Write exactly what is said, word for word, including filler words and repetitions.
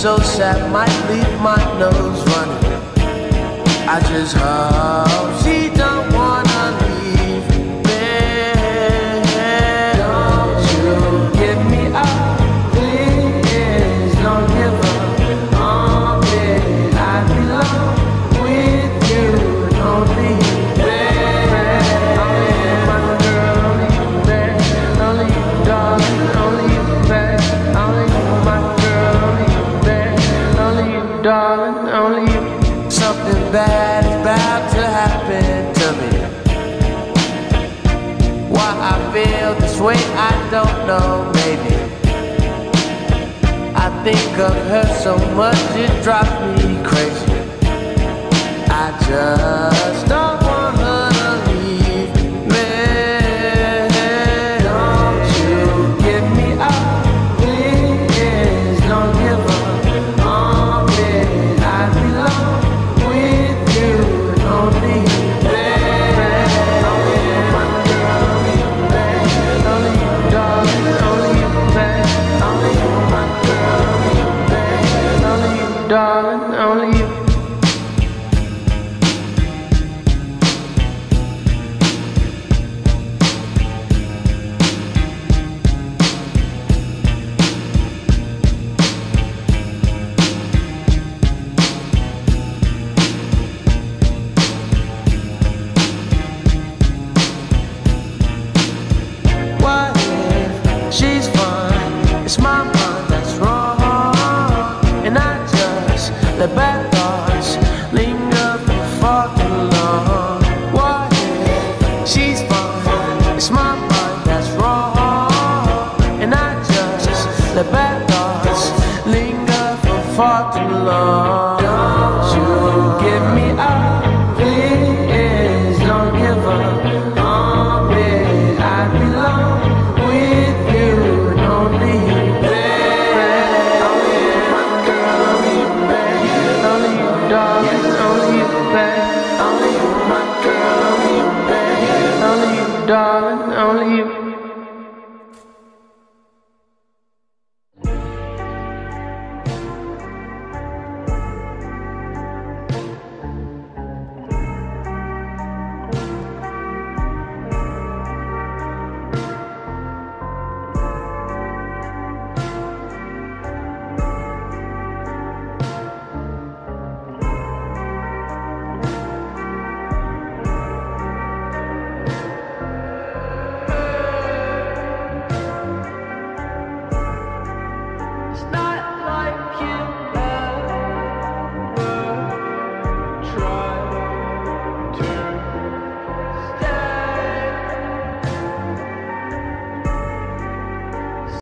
so sad, might leave my nose running. I just hope she don't wanna leave me. Don't you give me up, please. Don't give up on me. I belong with you, only you, baby. Only you, my girl, only you, baby. Only you, darling, only you, baby. Only you, my girl, only you, baby. Only you, darling, only you. Something bad is about to happen to me. Why I feel this way, I don't know, maybe. I think of her so much, it drives me crazy. I just don't want her to leave me. Don't you give me up, please. Don't give up on me. I belong with you, only you, baby. Only you, my girl, only you, baby. Only you, darling, only you, baby. Only you, my girl, only you, baby. Only you, darling, only you. What if she's fine? It's my mind that's wrong, and I just let bad thoughts linger for far too long. What if she's fine? It's my mind that's wrong, and I just let bad thoughts linger for far too long. Don't you give me up, please. Don't give up on me. I belong with you, only you, baby. Only you, my girl, only you, baby. Only you, darling, only you, baby. Only you, my girl, only you, baby. Only you, darling, only you.